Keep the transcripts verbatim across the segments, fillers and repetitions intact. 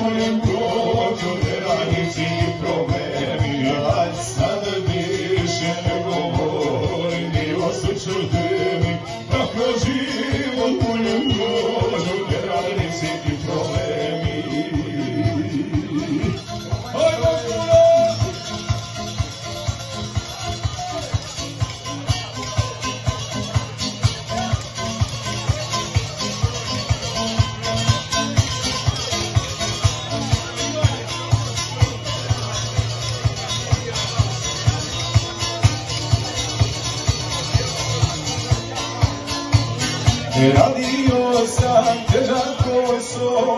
mojem prođu, granici i problemi, aj sad više ne govori, ni osjećaj temi, da kroz život mojem prođu, granici i problemi. Radio sam težak posao,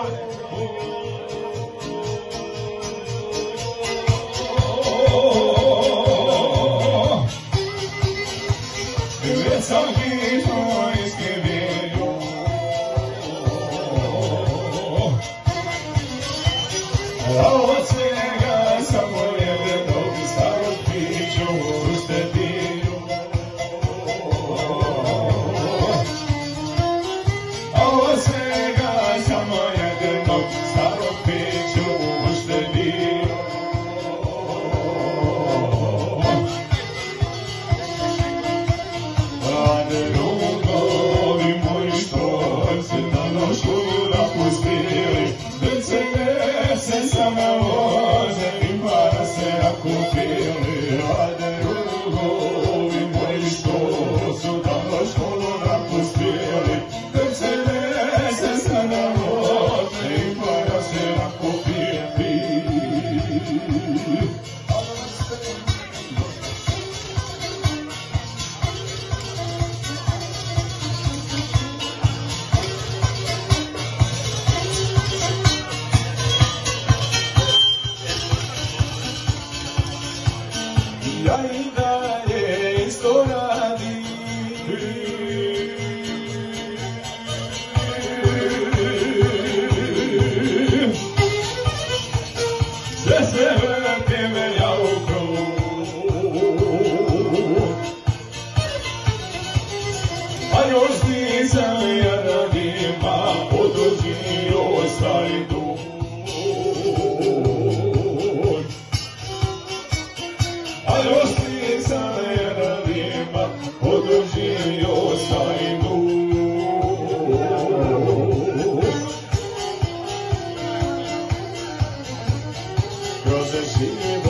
već sam hitno iskrivio, a od svega samo jednog starog piću uštediju. Od svega samo jednog starog piću uštedio. A drugovi moji što se na noću napustili, već se nese samo voze i para se nakupili. A drugovi moji što su na školu napustili, već se nese samo voze i para se nakupili. Ja i dalje isto radim, sve se vrtim ja u krug, a još nisam jednima otuđio stari dug. A još nisam jednima otuđio stari dug. Kroz život